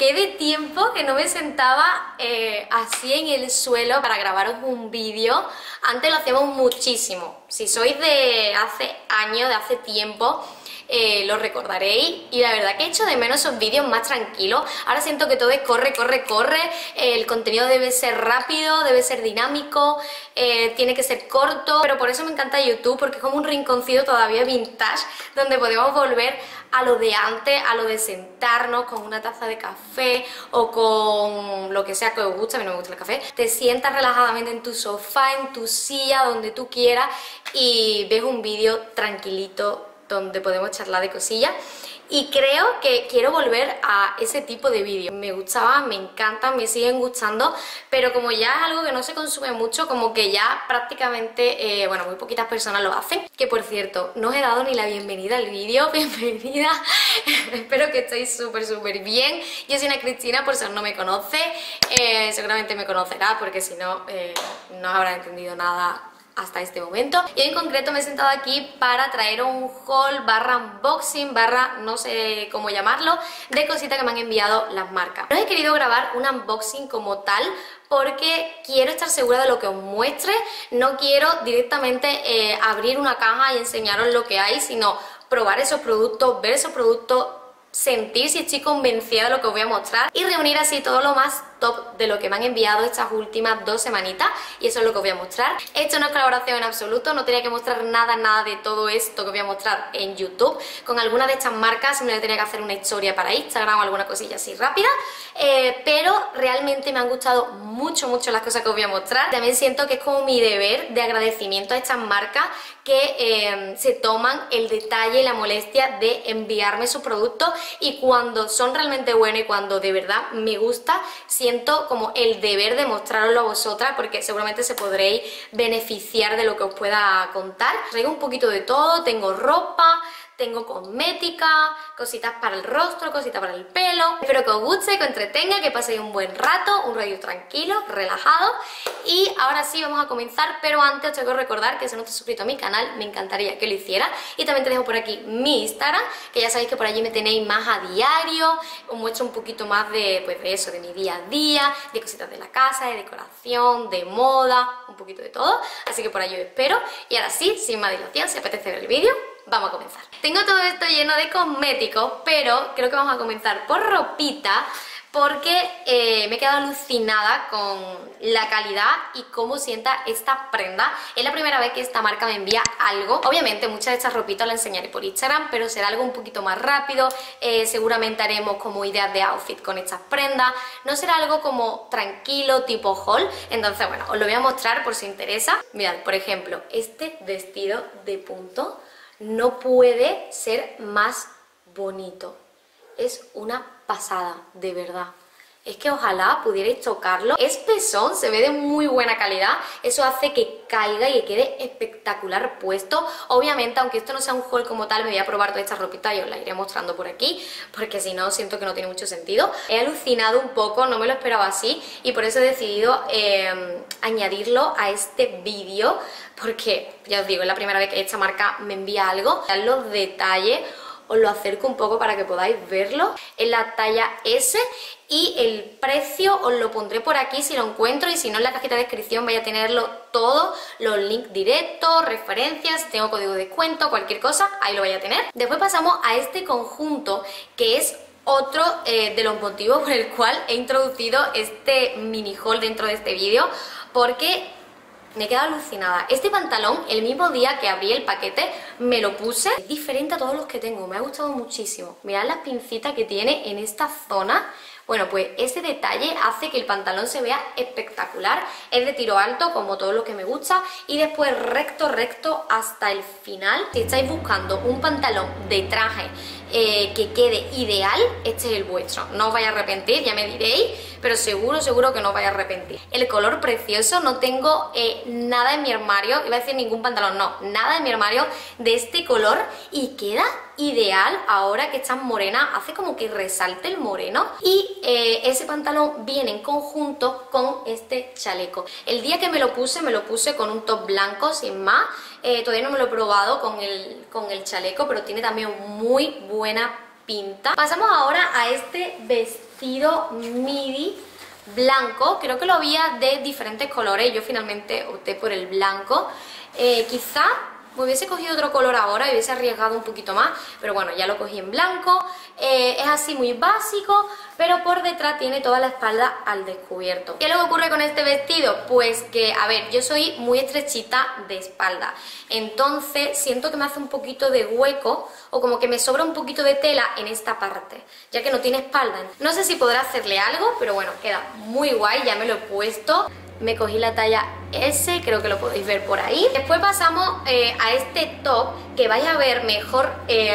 Qué de tiempo que no me sentaba así en el suelo para grabaros un vídeo. Antes lo hacíamos muchísimo. Si sois de hace años, de hace tiempo, lo recordaréis. Y la verdad que he hecho de menos esos vídeos más tranquilos. Ahora siento que todo es corre, corre, corre. El contenido debe ser rápido, debe ser dinámico, tiene que ser corto. Pero por eso me encanta YouTube, porque es como un rinconcito todavía vintage, donde podemos volver a lo de antes, a lo de sentarnos con una taza de café o con lo que sea que os guste. A mí no me gusta el café. Te sientas relajadamente en tu sofá, en tu silla, donde tú quieras, y ves un vídeo tranquilito donde podemos charlar de cosillas. Y creo que quiero volver a ese tipo de vídeos. Me gustaban, me encantan, me siguen gustando, pero como ya es algo que no se consume mucho, como que ya prácticamente, bueno, muy poquitas personas lo hacen. Que por cierto, no os he dado ni la bienvenida al vídeo. Bienvenida. Espero que estéis súper bien. Yo soy Ana Cristina, por si no me conoce. Seguramente me conocerá, porque si no, no habrá entendido nada hasta este momento. Y en concreto me he sentado aquí para traer un haul barra unboxing barra no sé cómo llamarlo, de cositas que me han enviado las marcas. No he querido grabar un unboxing como tal porque quiero estar segura de lo que os muestre. No quiero directamente abrir una caja y enseñaros lo que hay, sino probar esos productos, ver esos productos, sentir si estoy convencida de lo que os voy a mostrar y reunir así todo lo más top de lo que me han enviado estas últimas 2 semanitas, y eso es lo que os voy a mostrar. Esto no es colaboración en absoluto, no tenía que mostrar nada de todo esto que voy a mostrar en YouTube. Con alguna de estas marcas simplemente tenía que hacer una historia para Instagram o alguna cosilla así rápida, pero realmente me han gustado mucho las cosas que os voy a mostrar. También siento que es como mi deber de agradecimiento a estas marcas que se toman el detalle y la molestia de enviarme sus productos, y cuando son realmente buenos y cuando de verdad me gusta, siento como el deber de mostraroslo a vosotras, porque seguramente se podréis beneficiar de lo que os pueda contar. Traigo un poquito de todo, tengo ropa, tengo cosmética, cositas para el rostro, cositas para el pelo. Espero que os guste, que os entretenga, que paséis un buen rato, un rato tranquilo, relajado. Y ahora sí vamos a comenzar, pero antes os tengo que recordar que si no estás suscrito a mi canal, me encantaría que lo hiciera. Y también te dejo por aquí mi Instagram, que ya sabéis que por allí me tenéis más a diario. Os muestro un poquito más de, pues, de eso, de mi día a día, de cositas de la casa, de decoración, de moda, un poquito de todo. Así que por allí os espero. Y ahora sí, sin más dilación, si apetece ver el vídeo, vamos a comenzar. Tengo todo esto lleno de cosméticos, pero creo que vamos a comenzar por ropita, porque me he quedado alucinada con la calidad y cómo sienta esta prenda. Es la primera vez que esta marca me envía algo. Obviamente muchas de estas ropitas las enseñaré por Instagram, pero será algo un poquito más rápido. Seguramente haremos como ideas de outfit con estas prendas. No será algo como tranquilo, tipo haul. Entonces, bueno, os lo voy a mostrar por si interesa. Mirad, por ejemplo, este vestido de punto no puede ser más bonito. Es una pasada, de verdad. Es que ojalá pudierais tocarlo. Es pezón, se ve de muy buena calidad. Eso hace que caiga y que quede espectacular puesto. Obviamente, aunque esto no sea un haul como tal, me voy a probar toda esta ropita y os la iré mostrando por aquí, porque si no, siento que no tiene mucho sentido. He alucinado un poco, no me lo esperaba así, y por eso he decidido añadirlo a este vídeo, porque, ya os digo, es la primera vez que esta marca me envía algo. Los detalles os lo acerco un poco para que podáis verlo. Es la talla S y el precio os lo pondré por aquí si lo encuentro, y si no, en la cajita de descripción vais a tenerlo todo, los links directos, referencias, tengo código de descuento, cualquier cosa, ahí lo vais a tener. Después pasamos a este conjunto, que es otro de los motivos por el cual he introducido este mini haul dentro de este vídeo, porque me he quedado alucinada. Este pantalón, el mismo día que abrí el paquete, me lo puse. Es diferente a todos los que tengo, me ha gustado muchísimo. Mirad las pincitas que tiene en esta zona. Bueno, pues ese detalle hace que el pantalón se vea espectacular. Es de tiro alto, como todo lo que me gusta, y después recto hasta el final. Si estáis buscando un pantalón de traje que quede ideal, este es el vuestro. No os vais a arrepentir, ya me diréis, pero seguro que no os vais a arrepentir. El color precioso, no tengo nada en mi armario, iba a decir ningún pantalón, no, nada en mi armario de este color, y queda ideal ahora que estás morena, hace como que resalte el moreno. Y ese pantalón viene en conjunto con este chaleco. El día que me lo puse con un top blanco sin más. Todavía no me lo he probado con el chaleco, pero tiene también muy buena pinta. Pasamos ahora a este vestido vestido midi blanco. Creo que lo había de diferentes colores, yo finalmente opté por el blanco. Quizá me hubiese cogido otro color ahora y hubiese arriesgado un poquito más, pero bueno, ya lo cogí en blanco. Es así muy básico, pero por detrás tiene toda la espalda al descubierto. ¿Qué es lo que ocurre con este vestido? Pues que, a ver, yo soy muy estrechita de espalda, entonces siento que me hace un poquito de hueco o como que me sobra un poquito de tela en esta parte, ya que no tiene espalda. No sé si podrá hacerle algo, pero bueno, queda muy guay, ya me lo he puesto. Me cogí la talla S, creo que lo podéis ver por ahí. Después pasamos a este top, que vais a ver mejor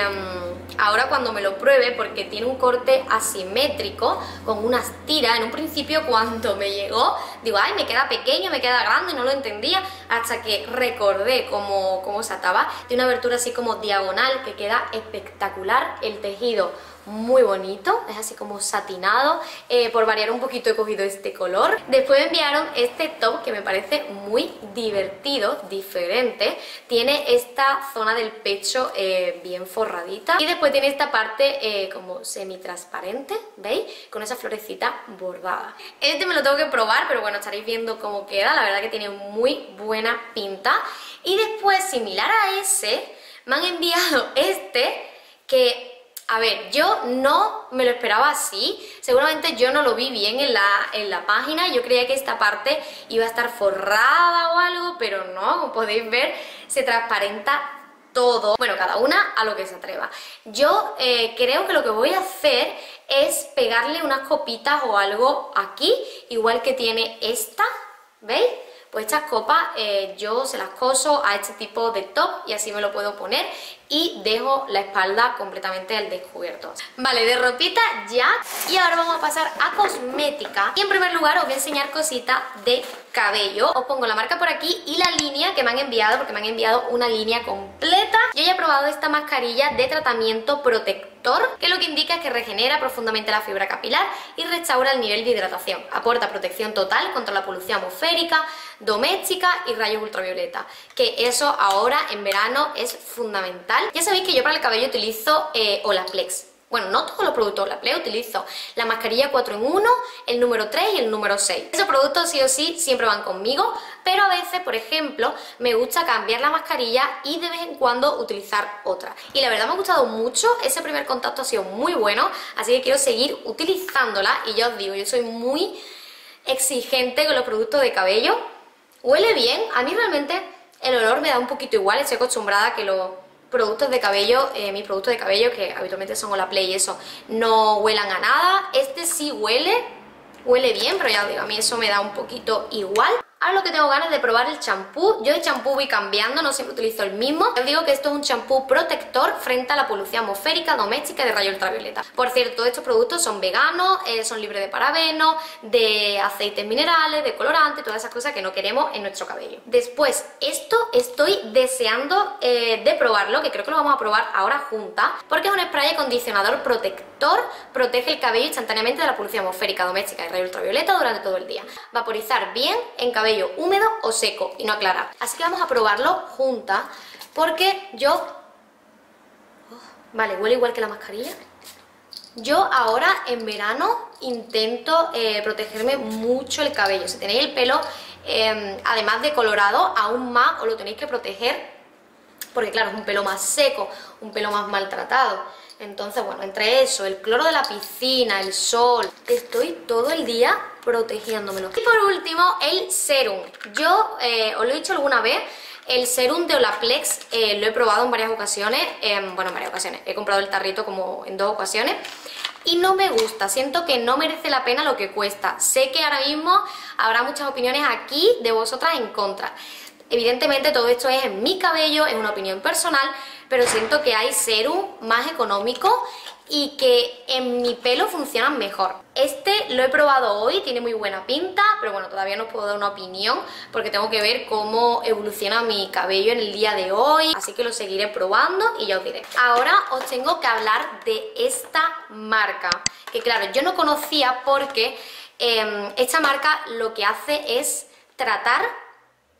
ahora cuando me lo pruebe, porque tiene un corte asimétrico con unas tiras. En un principio cuando me llegó, digo, ay, me queda pequeño, me queda grande, no lo entendía, hasta que recordé cómo se ataba. Tiene una abertura así como diagonal que queda espectacular, el tejido muy bonito, es así como satinado. Por variar un poquito he cogido este color. Después me enviaron este top que me parece muy divertido, diferente. Tiene esta zona del pecho bien forradita y después tiene esta parte como semi-transparente, ¿veis? Con esa florecita bordada. Este me lo tengo que probar, pero bueno, estaréis viendo cómo queda. La verdad que tiene muy buena pinta. Y después, similar a ese, me han enviado este que... A ver, yo no me lo esperaba así, seguramente yo no lo vi bien en la página, yo creía que esta parte iba a estar forrada o algo, pero no, como podéis ver, se transparenta todo. Bueno, cada una a lo que se atreva. Yo creo que lo que voy a hacer es pegarle unas copitas o algo aquí, igual que tiene esta, ¿veis? Pues estas copas yo se las coso a este tipo de top y así me lo puedo poner y dejo la espalda completamente al descubierto. Vale, de ropita ya, y ahora vamos a pasar a cosmética. Y en primer lugar os voy a enseñar cositas de cabello. Os pongo la marca por aquí y la línea que me han enviado, porque me han enviado una línea completa. Yo ya he probado esta mascarilla de tratamiento protector, que lo que indica es que regenera profundamente la fibra capilar y restaura el nivel de hidratación. Aporta protección total contra la polución atmosférica, doméstica y rayos ultravioleta, que eso ahora en verano es fundamental. Ya sabéis que yo para el cabello utilizo Olaplex. Bueno, no todos los productos Olaplex, utilizo la mascarilla 4 en 1, el número 3 y el número 6. Esos productos sí o sí siempre van conmigo, pero a veces, por ejemplo, me gusta cambiar la mascarilla y de vez en cuando utilizar otra. Y la verdad me ha gustado mucho, ese primer contacto ha sido muy bueno, así que quiero seguir utilizándola. Y ya os digo, yo soy muy exigente con los productos de cabello. Huele bien, a mí realmente el olor me da un poquito igual, estoy acostumbrada a que los productos de cabello, mis productos de cabello, que habitualmente son Olaplex y eso, no huelan a nada. Este sí huele bien, pero ya os digo, a mí eso me da un poquito igual. Ahora lo que tengo ganas de probar el champú. Yo el champú voy cambiando, no siempre utilizo el mismo. Os digo que esto es un champú protector frente a la polución atmosférica, doméstica y de rayos ultravioleta. Por cierto, todos estos productos son veganos, son libres de parabenos, de aceites minerales, de colorantes, todas esas cosas que no queremos en nuestro cabello. Después, esto estoy deseando de probarlo, que creo que lo vamos a probar ahora juntas, porque es un spray acondicionador protector, protege el cabello instantáneamente de la polución atmosférica, doméstica y rayos ultravioleta durante todo el día. Vaporizar bien en cabello húmedo o seco y no aclarar. Así que vamos a probarlo juntas, porque yo... vale, huele igual que la mascarilla. Yo ahora en verano intento protegerme mucho el cabello. Si tenéis el pelo, además de colorado, aún más os lo tenéis que proteger, porque claro, es un pelo más seco, un pelo más maltratado. Entonces, bueno, entre eso, el cloro de la piscina, el sol, estoy todo el día protegiéndomelo. Y por último, el serum. Yo os lo he dicho alguna vez, el serum de Olaplex lo he probado en varias ocasiones, bueno, en varias ocasiones, he comprado el tarrito como en 2 ocasiones y no me gusta, siento que no merece la pena lo que cuesta. Sé que ahora mismo habrá muchas opiniones aquí de vosotras en contra. Evidentemente todo esto es en mi cabello, es una opinión personal, pero siento que hay serum más económicos y que en mi pelo funcionan mejor. Este lo he probado hoy, tiene muy buena pinta, pero bueno, todavía no os puedo dar una opinión porque tengo que ver cómo evoluciona mi cabello en el día de hoy, así que lo seguiré probando y ya os diré. Ahora os tengo que hablar de esta marca, que claro, yo no conocía porque esta marca lo que hace es tratar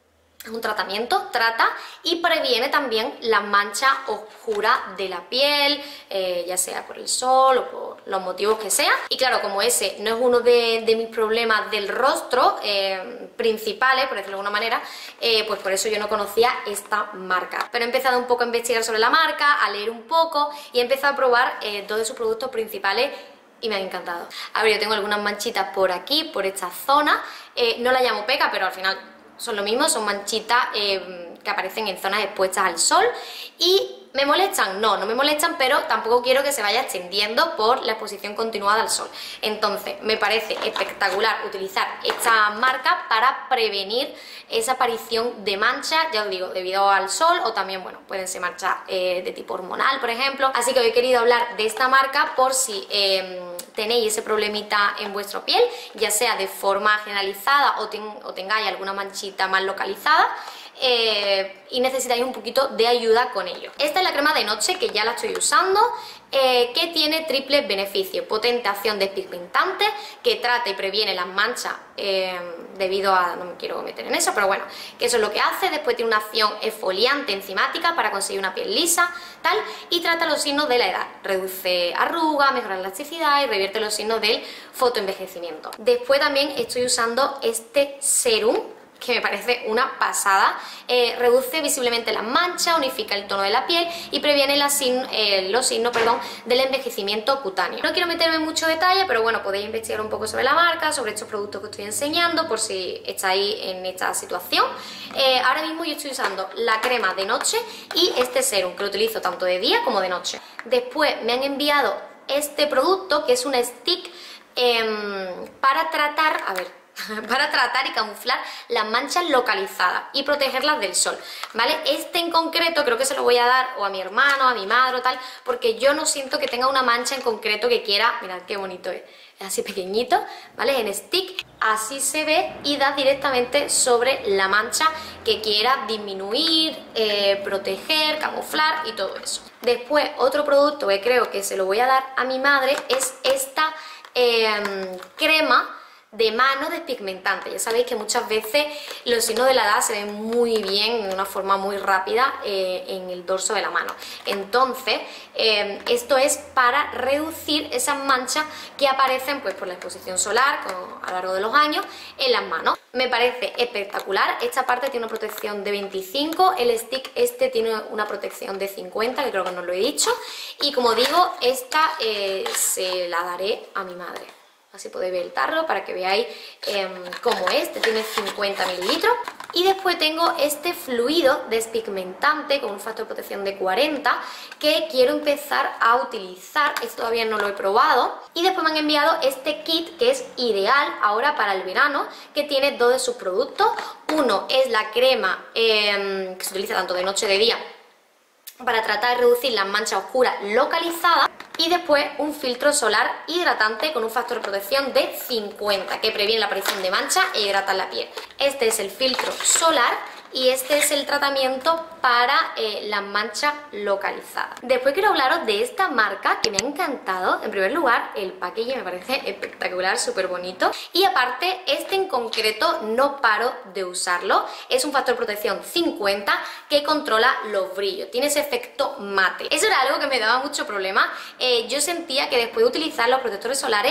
Es un tratamiento, trata y previene también las manchas oscuras de la piel, ya sea por el sol o por los motivos que sea. Y claro, como ese no es uno de mis problemas del rostro principales, por decirlo de alguna manera, pues por eso yo no conocía esta marca. Pero he empezado un poco a investigar sobre la marca, a leer un poco y he empezado a probar dos de sus productos principales y me han encantado. A ver, yo tengo algunas manchitas por aquí, por esta zona, no la llamo peca, pero al final son lo mismo, son manchitas que aparecen en zonas expuestas al sol. ¿Y me molestan? No, no me molestan, pero tampoco quiero que se vaya extendiendo por la exposición continuada al sol. Entonces, me parece espectacular utilizar esta marca para prevenir esa aparición de manchas, ya os digo, debido al sol o también, bueno, pueden ser manchas de tipo hormonal, por ejemplo. Así que hoy he querido hablar de esta marca por si tenéis ese problemita en vuestra piel, ya sea de forma generalizada o tengáis alguna manchita más localizada. Y necesitáis un poquito de ayuda con ello. Esta es la crema de noche que ya la estoy usando, que tiene triples beneficios: potente acción despigmentante, que trata y previene las manchas debido a, no me quiero meter en eso, pero bueno, que eso es lo que hace. Después tiene una acción exfoliante enzimática para conseguir una piel lisa, tal, y trata los signos de la edad, reduce arrugas, mejora la elasticidad y revierte los signos del fotoenvejecimiento. Después también estoy usando este serum, que me parece una pasada. Reduce visiblemente las manchas, unifica el tono de la piel y previene los signos del envejecimiento cutáneo. No quiero meterme en mucho detalle, pero bueno, podéis investigar un poco sobre la marca, sobre estos productos que estoy enseñando, por si estáis en esta situación. Ahora mismo yo estoy usando la crema de noche y este serum, que lo utilizo tanto de día como de noche. Después me han enviado este producto, que es un stick para tratar, para tratar y camuflar las manchas localizadas y protegerlas del sol, ¿vale? Este en concreto creo que se lo voy a dar o a mi hermano, a mi madre o tal, porque yo no siento que tenga una mancha en concreto que quiera. Mirad qué bonito es así pequeñito, ¿vale? En stick, así se ve y da directamente sobre la mancha que quiera disminuir, proteger, camuflar y todo eso. Después, otro producto que creo que se lo voy a dar a mi madre es esta crema de mano despigmentante. Ya sabéis que muchas veces los signos de la edad se ven muy bien de una forma muy rápida en el dorso de la mano. Entonces esto es para reducir esas manchas que aparecen pues por la exposición solar a lo largo de los años en las manos. Me parece espectacular. Esta parte tiene una protección de 25, el stick este tiene una protección de 50, que creo que no lo he dicho, y como digo, esta se la daré a mi madre. Así podéis ver el tarro para que veáis cómo es. Este tiene 50 mililitros. Y después tengo este fluido despigmentante con un factor de protección de 40 que quiero empezar a utilizar. Esto todavía no lo he probado. Y después me han enviado este kit que es ideal ahora para el verano, que tiene dos de sus productos. Uno es la crema que se utiliza tanto de noche como de día para tratar de reducir las manchas oscuras localizadas, y después un filtro solar hidratante con un factor de protección de 50 que previene la aparición de manchas e hidrata la piel. Este es el filtro solar y este es el tratamiento para las manchas localizadas. Después quiero hablaros de esta marca que me ha encantado. En primer lugar, el packaging me parece espectacular, súper bonito, y aparte este en concreto no paro de usarlo. Es un factor de protección 50 que controla los brillos, tiene ese efecto mate. Eso era algo que me daba mucho problema. Yo sentía que después de utilizar los protectores solares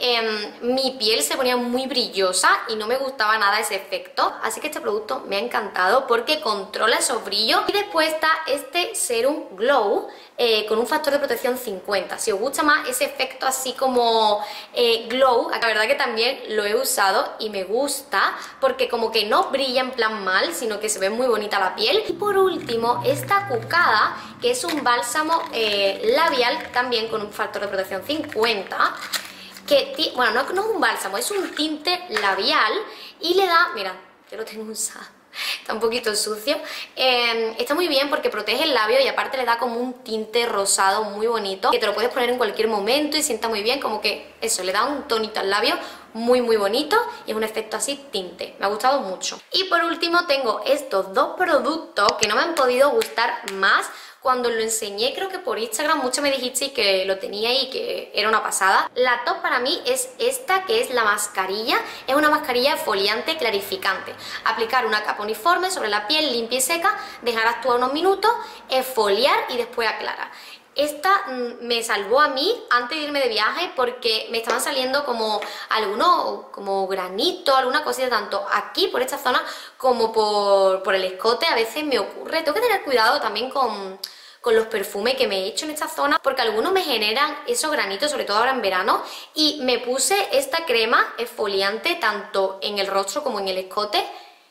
mi piel se ponía muy brillosa y no me gustaba nada ese efecto, así que este producto me ha encantado porque controla esos brillos. Y después está este Serum Glow con un factor de protección 50. Si os gusta más ese efecto así como glow, la verdad que también lo he usado y me gusta porque como que no brilla en plan mal, sino que se ve muy bonita la piel. Y por último, esta Cucada, que es un bálsamo labial también con un factor de protección 50, que, bueno, no es un bálsamo, es un tinte labial y le da, mira, yo lo tengo usado, está un poquito sucio, está muy bien porque protege el labio y aparte le da como un tinte rosado muy bonito que te lo puedes poner en cualquier momento y sienta muy bien, como que eso, le da un tonito al labio muy bonito y es un efecto así tinte, me ha gustado mucho. Y por último tengo estos dos productos que no me han podido gustar más Cuando lo enseñé, creo que por Instagram, muchos me dijisteis que lo tenía y que era una pasada. La top para mí es esta, que es la mascarilla. Es una mascarilla exfoliante clarificante. Aplicar una capa uniforme sobre la piel limpia y seca, dejar actuar unos minutos, exfoliar y después aclarar. Esta me salvó a mí antes de irme de viaje porque me estaban saliendo como algunos como granitos, alguna cosita tanto aquí por esta zona como por el escote. A veces me ocurre, tengo que tener cuidado también con los perfumes que me he hecho en esta zona porque algunos me generan esos granitos, sobre todo ahora en verano, y me puse esta crema exfoliante tanto en el rostro como en el escote.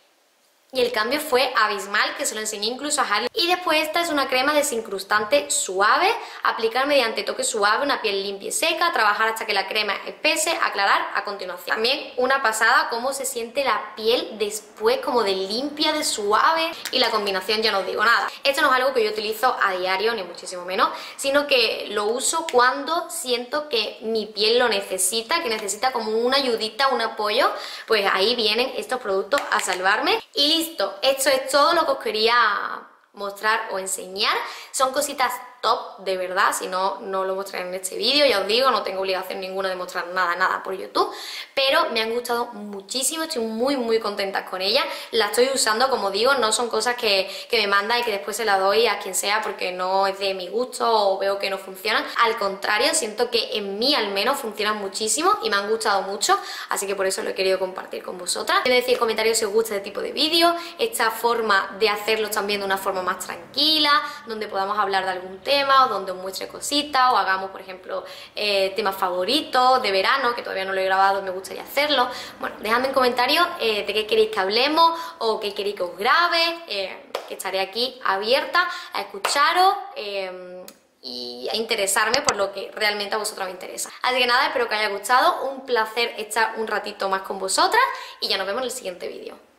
Y el cambio fue abismal, que se lo enseñé incluso a Harley. Y después esta es una crema desincrustante suave, aplicar mediante toque suave, una piel limpia y seca, trabajar hasta que la crema espese, aclarar a continuación. También una pasada cómo se siente la piel después, como de limpia, de suave, y la combinación ya no os digo nada. Esto no es algo que yo utilizo a diario, ni muchísimo menos, sino que lo uso cuando siento que mi piel lo necesita, que necesita como una ayudita, un apoyo, pues ahí vienen estos productos a salvarme. Y listo, esto es todo lo que os quería mostrar o enseñar. Son cositas top, de verdad, si no, no lo mostraré en este vídeo, ya os digo, no tengo obligación ninguna de mostrar nada por YouTube, pero me han gustado muchísimo, estoy muy contenta con ellas, las estoy usando, como digo, no son cosas que me mandan y que después se las doy a quien sea porque no es de mi gusto o veo que no funcionan, al contrario, siento que en mí al menos funcionan muchísimo y me han gustado mucho, así que por eso lo he querido compartir con vosotras. Quiero decir en comentarios si os gusta este tipo de vídeos, esta forma de hacerlo también de una forma más tranquila, donde podamos hablar de algún tema, o donde os muestre cositas, o hagamos, por ejemplo, temas favoritos de verano, que todavía no lo he grabado y me gustaría hacerlo. Bueno, dejadme en comentarios de qué queréis que hablemos o qué queréis que os grabe, que estaré aquí abierta a escucharos y a interesarme por lo que realmente a vosotros me interesa. Así que nada, espero que os haya gustado, un placer estar un ratito más con vosotras y ya nos vemos en el siguiente vídeo.